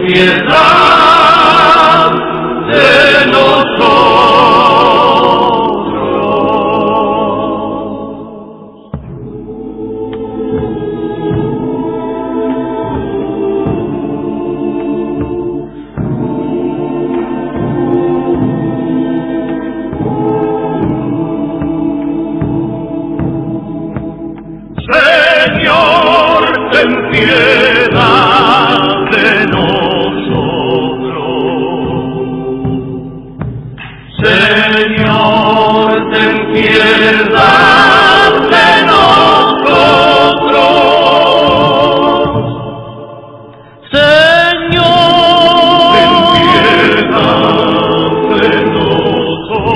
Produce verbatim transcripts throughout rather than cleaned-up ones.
piedad de Señor, ten piedad de nosotros. Señor, ten piedad de nosotros. Señor, ten piedad de nosotros.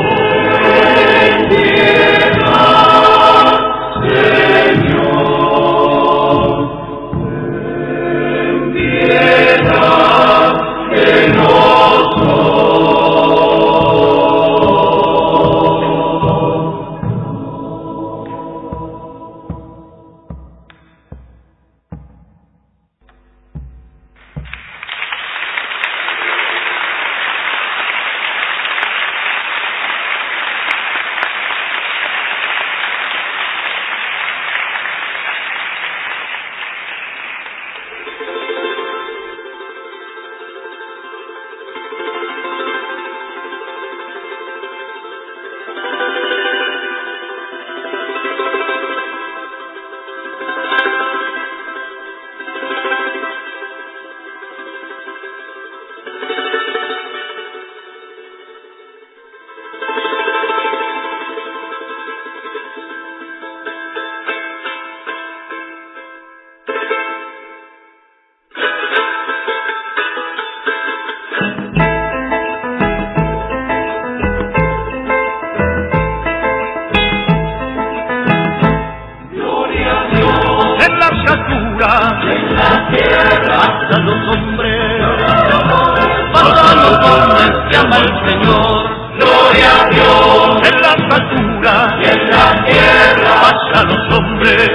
En la tierra, hasta los hombres, hasta los hombres que ama el Señor. Gloria a Dios en las alturas, y en la tierra, hasta los hombres,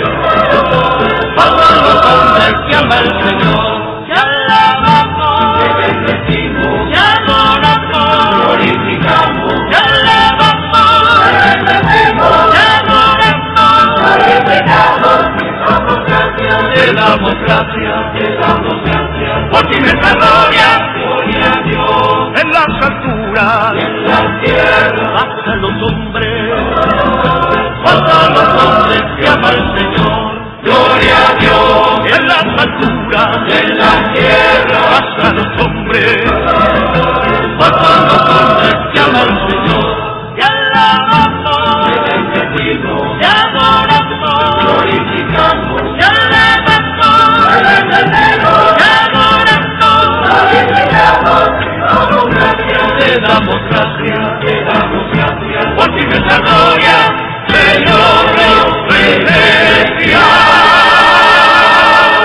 hasta los hombres que ama el Señor. Te alabamos, te bendecimos, te adoramos, glorificamos, te alabamos, te bendecimos, te adoramos, glorificamos. Te damos gracias, te damos gracias, por ti nuestra gloria, gloria a Dios, en las alturas, y en la tierra, hasta los hombres, hasta los hombres que ama el Señor, gloria a Dios, en las alturas, y en la tierra, hasta los hombres, hasta los hombres que ama el Señor, te alabamos, te bendecimos, te adoramos, glorificamos. Te damos gracias, te damos gracias, por ti nuestra gloria, Señor, Rey celestial.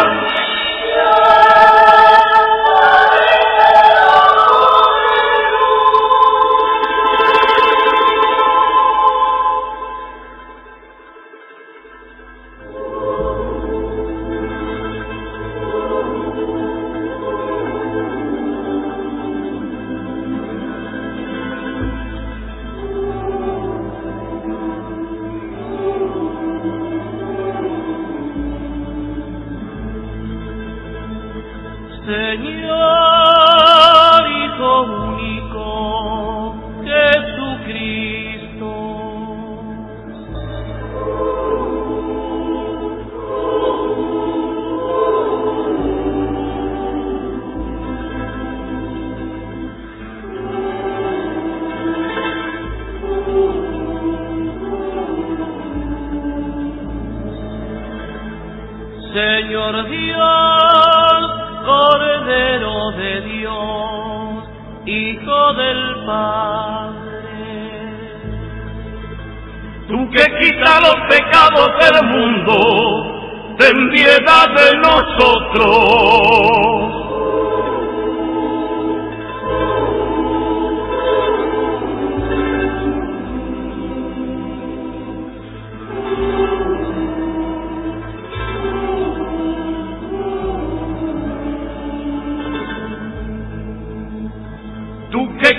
Señor, Hijo único, Jesucristo. Señor Dios, Cordero de Dios, Hijo del Padre. Tú que quitas los pecados del mundo, ten piedad de nosotros.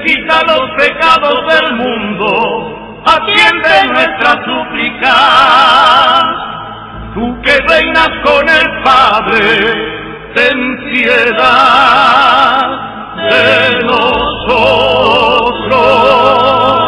quita los pecados del mundo, atiende nuestra súplica. Tú que reinas con el Padre, ten piedad de nosotros.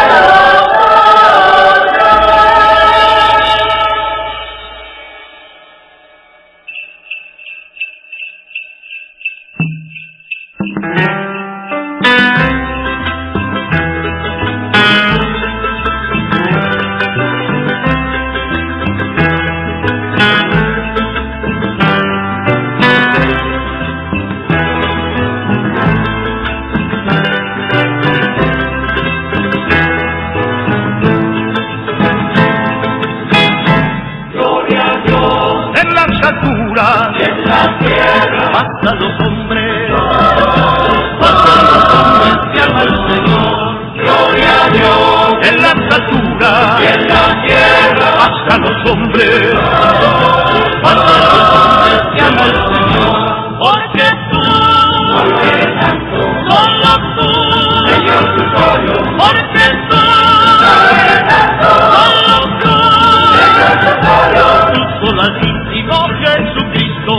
Y en la tierra pasan los hombres, pasan los hombres que ama el Señor. Gloria a Dios en las alturas y en la tierra pasan los hombres, pasan los hombres que ama el Señor. Porque tú, porque tanto, solo tú, Señor tu solo, porque tú, porque tanto, solo tú, Señor tu solo, tú solo altísimo Jesucristo,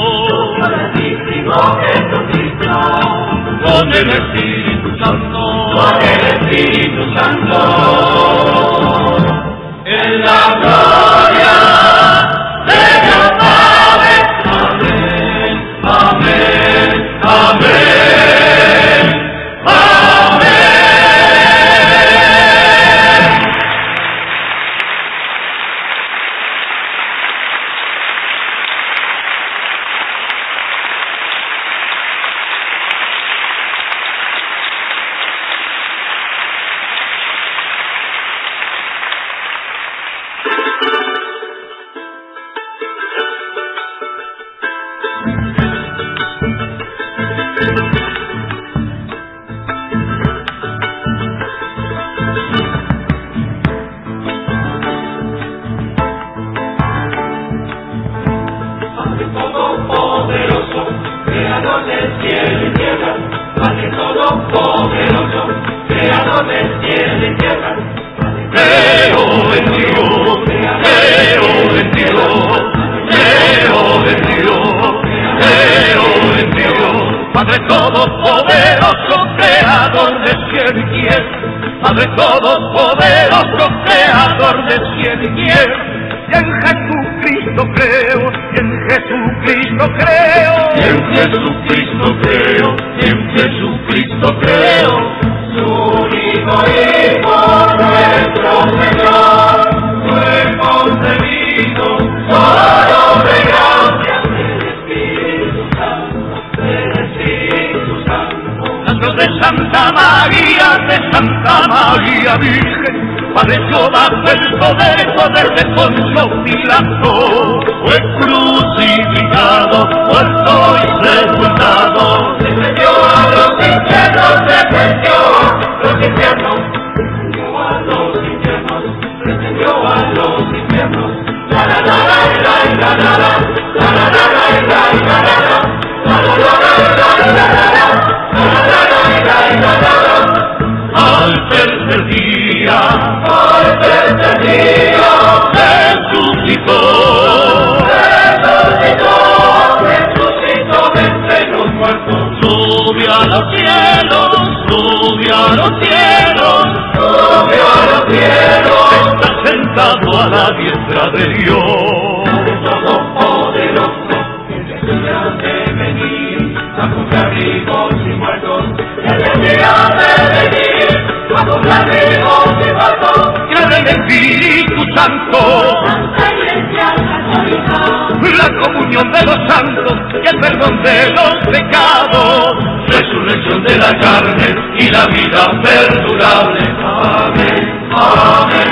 Jesucristo, con el Espíritu Santo, con el Espíritu Santo, en la gloria de Dios Padre. Amén, amén, amén, amén. Padre todopoderoso, creador de cielo y tierra, Padre todopoderoso, creador de cielo y tierra, y en Jesucristo creo, y en Jesucristo creo, y en Jesucristo creo, y en Jesucristo creo, su único Hijo, nuestro Señor, fue concebido solo de gracia del Espíritu Santo, del Espíritu Santo. Santos de Santa María, de Santa María Virgen, padeció bajo el poder, poder de Poncio Pilato, fue crucificado, muerto y sepultado, descendió a los infiernos, descendió a los infiernos, descendió a los infiernos, descendió a los infiernos, la la la la la la la la, la la la la la la la la, la la la la la la la la, al tercer día, al tercer día, resucitó, resucitó, resucitó de entre los muertos, subió a los cielos, subió a los cielos, subió a los cielos, está sentado a la diestra de Dios. Todopoderoso, que decía de venir, a juzgar vivos y muertos, que decía de venir, a juzgar vivos y muertos, creen en el Espíritu Santo, Santa Iglesia Católica, la comunión de los santos y el perdón de los pecados, resurrección de la carne y la vida perdurable. Amén, amén.